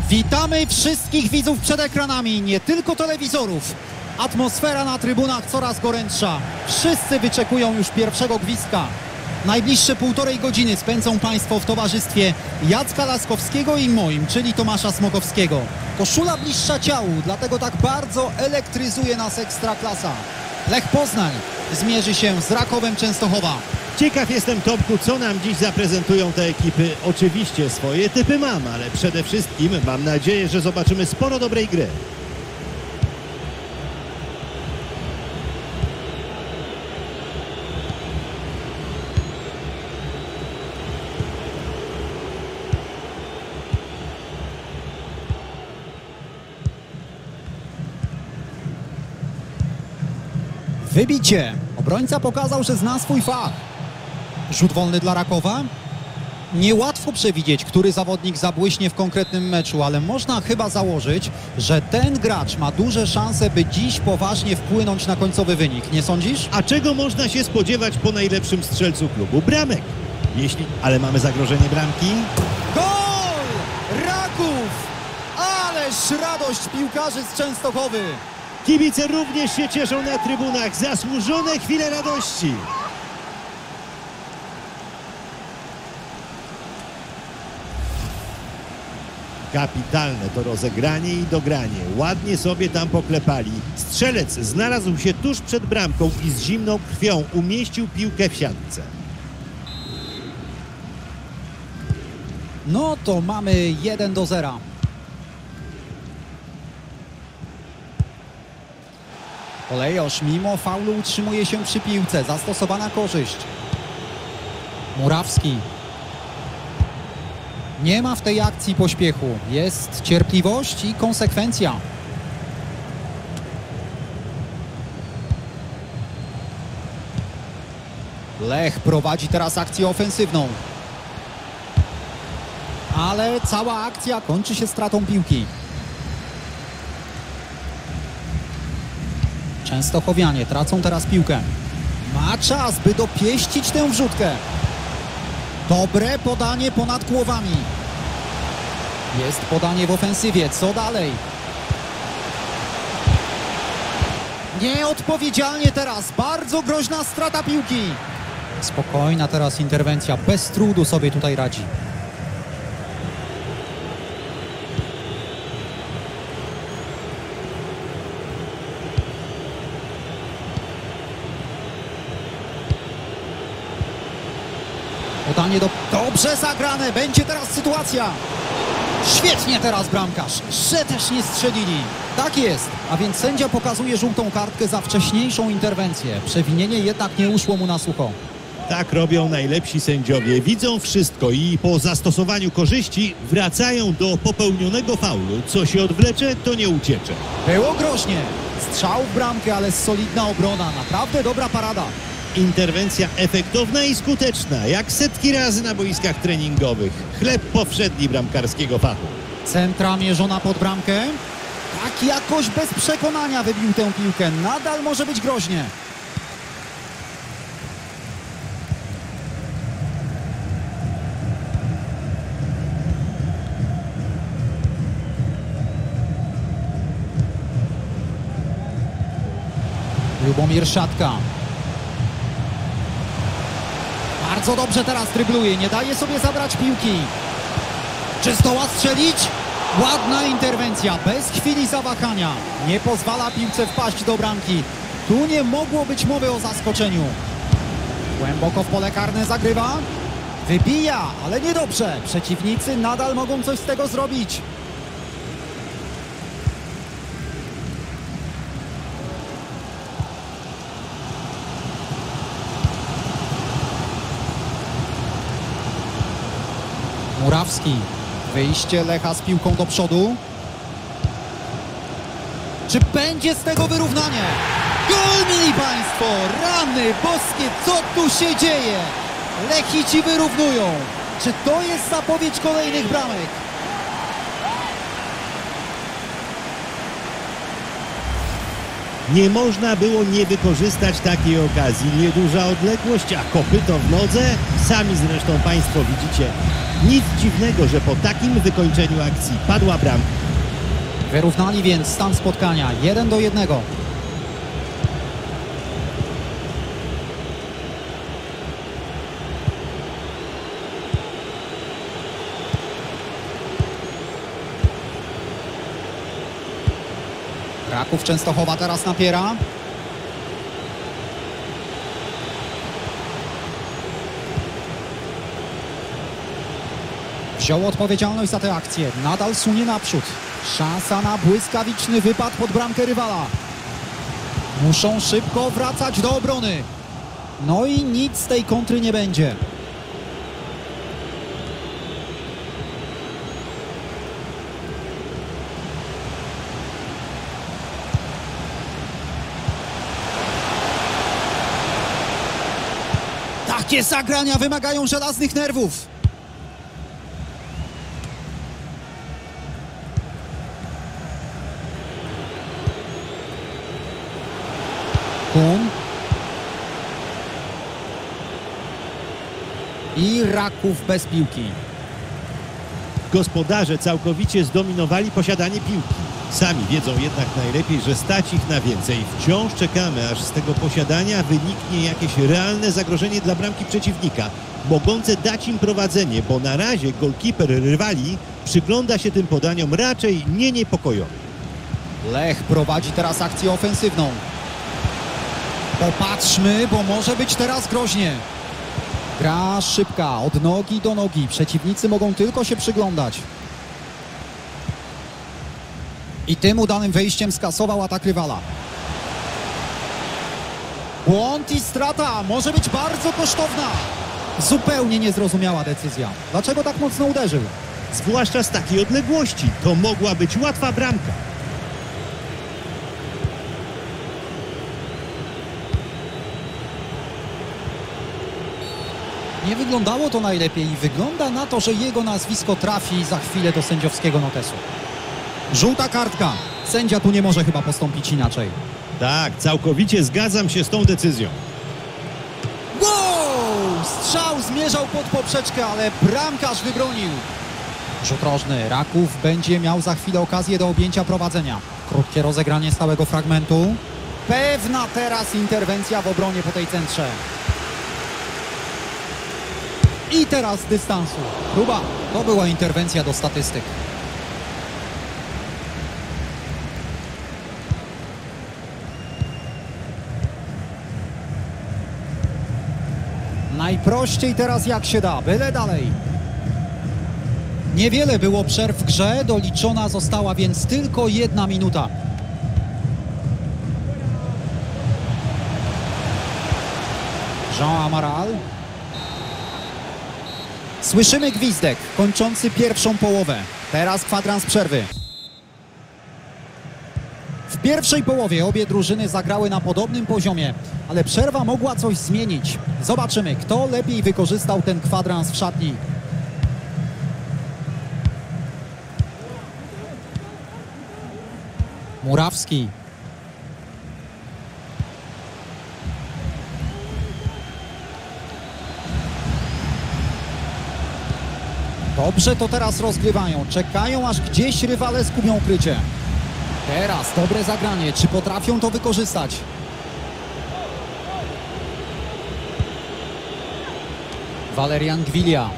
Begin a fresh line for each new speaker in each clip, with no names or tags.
Witamy wszystkich widzów przed ekranami, nie tylko telewizorów. Atmosfera na trybunach coraz gorętsza. Wszyscy wyczekują już pierwszego gwizdka. Najbliższe 1,5 godziny spędzą Państwo w towarzystwie Jacka Laskowskiego i moim, czyli Tomasza Smokowskiego. Koszula bliższa ciału, dlatego tak bardzo elektryzuje nas Ekstraklasa. Lech Poznań zmierzy się z Rakowem Częstochowa.
Ciekaw jestem, Tomku, co nam dziś zaprezentują te ekipy. Oczywiście swoje typy mam, ale przede wszystkim mam nadzieję, że zobaczymy sporo dobrej gry.
Wybicie. Obrońca pokazał, że zna swój fach. Rzut wolny dla Rakowa. Niełatwo przewidzieć, który zawodnik zabłyśnie w konkretnym meczu, ale można chyba założyć, że ten gracz ma duże szanse, by dziś poważnie wpłynąć na końcowy wynik. Nie sądzisz?
A czego można się spodziewać po najlepszym strzelcu klubu? Bramek. Ale mamy zagrożenie bramki.
Gol! Raków! Ależ radość piłkarzy z Częstochowy!
Kibice również się cieszą na trybunach. Zasłużone chwile radości. Kapitalne to rozegranie i dogranie. Ładnie sobie tam poklepali. Strzelec znalazł się tuż przed bramką i z zimną krwią umieścił piłkę w siatce.
No to mamy 1-0. Kolejosz mimo faulu utrzymuje się przy piłce. Zastosowana korzyść. Murawski. Nie ma w tej akcji pośpiechu. Jest cierpliwość i konsekwencja. Lech prowadzi teraz akcję ofensywną. Ale cała akcja kończy się stratą piłki. Częstochowianie tracą teraz piłkę. Ma czas, by dopieścić tę wrzutkę. Dobre podanie ponad głowami. Jest podanie w ofensywie. Co dalej? Nieodpowiedzialnie teraz. Bardzo groźna strata piłki. Spokojna teraz interwencja. Bez trudu sobie tutaj radzi. Podanie dobrze zagrane. Będzie teraz sytuacja. Świetnie teraz bramkarz. Że też nie strzelili. Tak jest. A więc sędzia pokazuje żółtą kartkę za wcześniejszą interwencję. Przewinienie jednak nie uszło mu na sucho.
Tak robią najlepsi sędziowie. Widzą wszystko i po zastosowaniu korzyści wracają do popełnionego faulu. Co się odwlecze, to nie uciecze.
Było groźnie. Strzał w bramkę, ale solidna obrona. Naprawdę dobra parada.
Interwencja efektowna i skuteczna, jak setki razy na boiskach treningowych. Chleb powszedni bramkarskiego fachu.
Centra mierzona pod bramkę. Tak jakoś bez przekonania wybił tę piłkę. Nadal może być groźnie. Lubomir Szatka. Bardzo dobrze teraz drybluje, nie daje sobie zabrać piłki. Czy zdoła strzelić? Ładna interwencja, bez chwili zawahania. Nie pozwala piłce wpaść do bramki. Tu nie mogło być mowy o zaskoczeniu. Głęboko w pole karne zagrywa. Wybija, ale niedobrze. Przeciwnicy nadal mogą coś z tego zrobić. Murawski. Wyjście Lecha z piłką do przodu. Czy będzie z tego wyrównanie? Gol, mili Państwo! Rany boskie, co tu się dzieje? Lechici wyrównują. Czy to jest zapowiedź kolejnych bramek?
Nie można było nie wykorzystać takiej okazji. Nieduża odległość, a kopyto w nodze. Sami zresztą Państwo widzicie. Nic dziwnego, że po takim wykończeniu akcji padła bramka.
Wyrównali więc stan spotkania 1-1. Raków Częstochowa teraz napiera. Wziął odpowiedzialność za tę akcję. Nadal sunie naprzód. Szansa na błyskawiczny wypad pod bramkę rywala. Muszą szybko wracać do obrony. No i nic z tej kontry nie będzie. Takie zagrania wymagają żelaznych nerwów. Kun. I Raków bez piłki.
Gospodarze całkowicie zdominowali posiadanie piłki. Sami wiedzą jednak najlepiej, że stać ich na więcej. Wciąż czekamy, aż z tego posiadania wyniknie jakieś realne zagrożenie dla bramki przeciwnika, mogące dać im prowadzenie, bo na razie golkiper rywali przygląda się tym podaniom raczej nie niepokojąco.
Lech prowadzi teraz akcję ofensywną. Popatrzmy, bo może być teraz groźnie. Gra szybka, od nogi do nogi. Przeciwnicy mogą tylko się przyglądać. I tym udanym wejściem skasował atak rywala. Błąd i strata może być bardzo kosztowna. Zupełnie niezrozumiała decyzja. Dlaczego tak mocno uderzył?
Zwłaszcza z takiej odległości. To mogła być łatwa bramka.
Nie wyglądało to najlepiej i wygląda na to, że jego nazwisko trafi za chwilę do sędziowskiego notesu. Żółta kartka. Sędzia tu nie może chyba postąpić inaczej.
Tak, całkowicie zgadzam się z tą decyzją.
Wow! Strzał zmierzał pod poprzeczkę, ale bramkarz wybronił. Rzut rożny. Raków będzie miał za chwilę okazję do objęcia prowadzenia. Krótkie rozegranie stałego fragmentu. Pewna teraz interwencja w obronie po tej centrze. I teraz z dystansu. Próba. To była interwencja do statystyk. Najprościej teraz jak się da. Byle dalej. Niewiele było przerw w grze. Doliczona została więc tylko 1 minuta. Jean Amaral. Słyszymy gwizdek kończący pierwszą połowę. Teraz kwadrans przerwy. W pierwszej połowie obie drużyny zagrały na podobnym poziomie, ale przerwa mogła coś zmienić. Zobaczymy, kto lepiej wykorzystał ten kwadrans w szatni. Murawski. Dobrze to teraz rozgrywają. Czekają, aż gdzieś rywale skupią krycie. Teraz dobre zagranie. Czy potrafią to wykorzystać? Walerian Gwilia.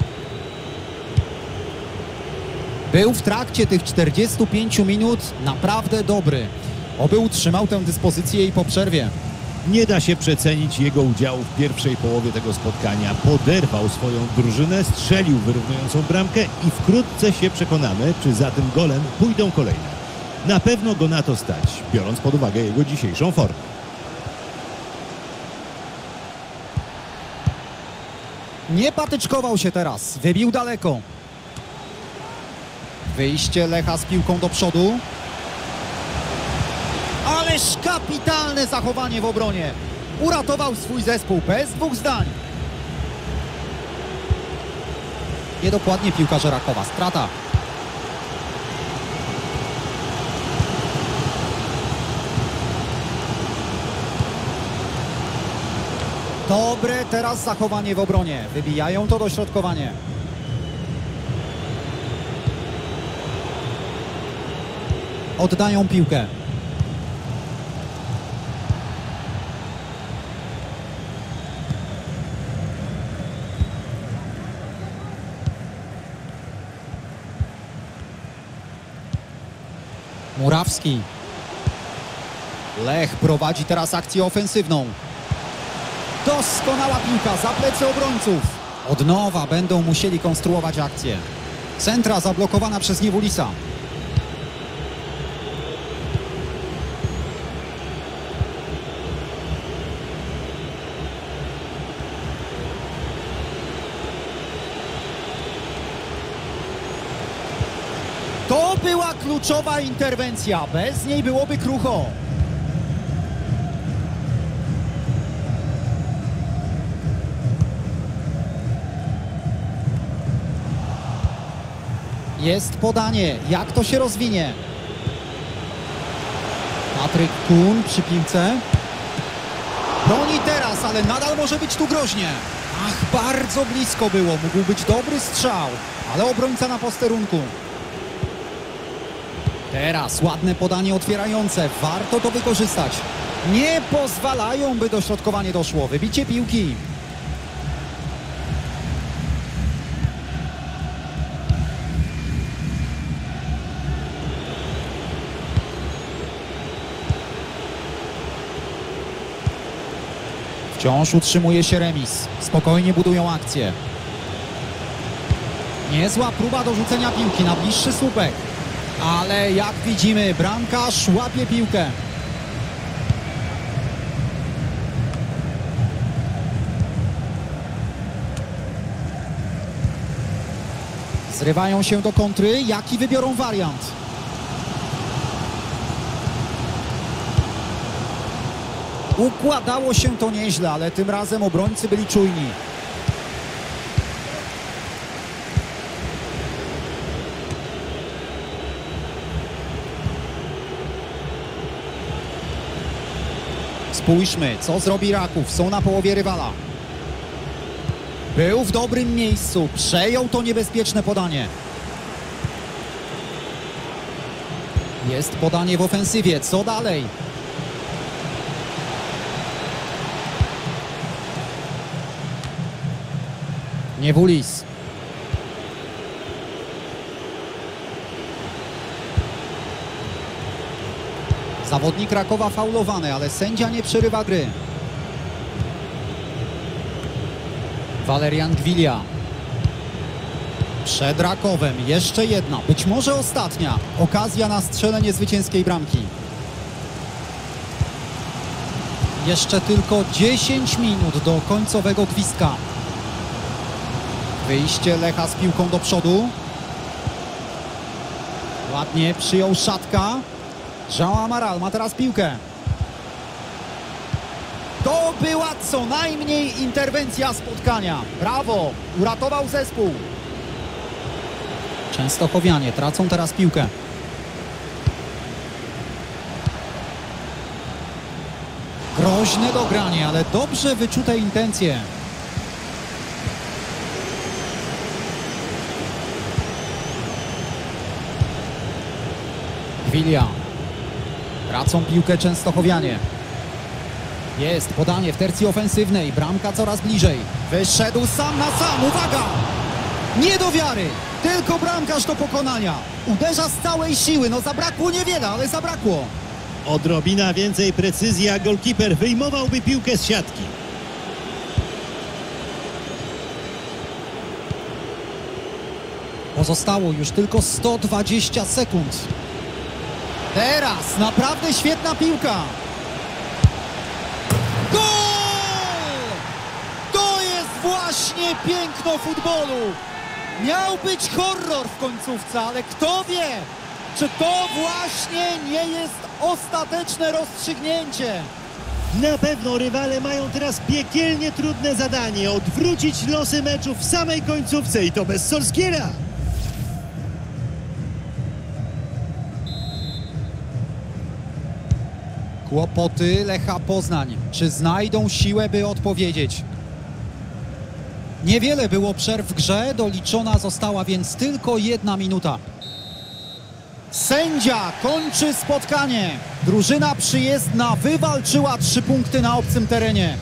Był w trakcie tych 45 minut naprawdę dobry. Oby utrzymał tę dyspozycję i po przerwie.
Nie da się przecenić jego udziału w pierwszej połowie tego spotkania. Poderwał swoją drużynę, strzelił wyrównującą bramkę i wkrótce się przekonamy, czy za tym golem pójdą kolejne. Na pewno go na to stać, biorąc pod uwagę jego dzisiejszą formę.
Nie patyczkował się teraz. Wybił daleko. Wyjście Lecha z piłką do przodu. Ależ kapitalne zachowanie w obronie. Uratował swój zespół bez dwóch zdań. Niedokładnie piłkarze Rakowa. Strata. Dobre teraz zachowanie w obronie. Wybijają to dośrodkowanie. Oddają piłkę. Murawski. Lech prowadzi teraz akcję ofensywną. Doskonała piłka za plecy obrońców. Od nowa będą musieli konstruować akcję. Centra zablokowana przez Niewulisa. To była kluczowa interwencja. Bez niej byłoby krucho. Jest podanie. Jak to się rozwinie? Patryk Kun przy piłce. Broni teraz, ale nadal może być tu groźnie. Ach, bardzo blisko było. Mógł być dobry strzał, ale obrońca na posterunku. Teraz ładne podanie otwierające. Warto to wykorzystać. Nie pozwalają, by dośrodkowanie doszło. Wybicie piłki. Wciąż utrzymuje się remis. Spokojnie budują akcję. Niezła próba dorzucenia piłki na bliższy słupek. Ale jak widzimy, bramkarz łapie piłkę. Zrywają się do kontry. Jaki wybiorą wariant? Układało się to nieźle, ale tym razem obrońcy byli czujni. Spójrzmy, co zrobi Raków. Są na połowie rywala. Był w dobrym miejscu. Przejął to niebezpieczne podanie. Jest podanie w ofensywie. Co dalej? Niewulis. Zawodnik Rakowa faulowany, ale sędzia nie przerywa gry. Walerian Gwilia. Przed Rakowem jeszcze jedna, być może ostatnia okazja na strzelenie zwycięskiej bramki. Jeszcze tylko 10 minut do końcowego gwizdka. Wyjście Lecha z piłką do przodu. Ładnie przyjął Szatka. Jean Amaral ma teraz piłkę. To była co najmniej interwencja spotkania. Brawo, uratował zespół. Częstochowianie tracą teraz piłkę. Groźne dogranie, ale dobrze wyczute intencje. Gwilia. Tracą piłkę Częstochowianie. Jest podanie w tercji ofensywnej. Bramka coraz bliżej. Wyszedł sam na sam. Uwaga! Nie do wiary. Tylko bramkarz do pokonania. Uderza z całej siły. No zabrakło niewiele, ale zabrakło.
Odrobina więcej precyzji, a golkiper wyjmowałby piłkę z siatki.
Pozostało już tylko 120 sekund. Teraz naprawdę świetna piłka. Gol! To jest właśnie piękno futbolu. Miał być horror w końcówce, ale kto wie, czy to właśnie nie jest ostateczne rozstrzygnięcie.
Na pewno rywale mają teraz piekielnie trudne zadanie. Odwrócić losy meczu w samej końcówce i to bez Solskiera.
Kłopoty Lecha Poznań. Czy znajdą siłę, by odpowiedzieć? Niewiele było przerw w grze, doliczona została więc tylko 1 minuta. Sędzia kończy spotkanie. Drużyna przyjezdna wywalczyła 3 punkty na obcym terenie.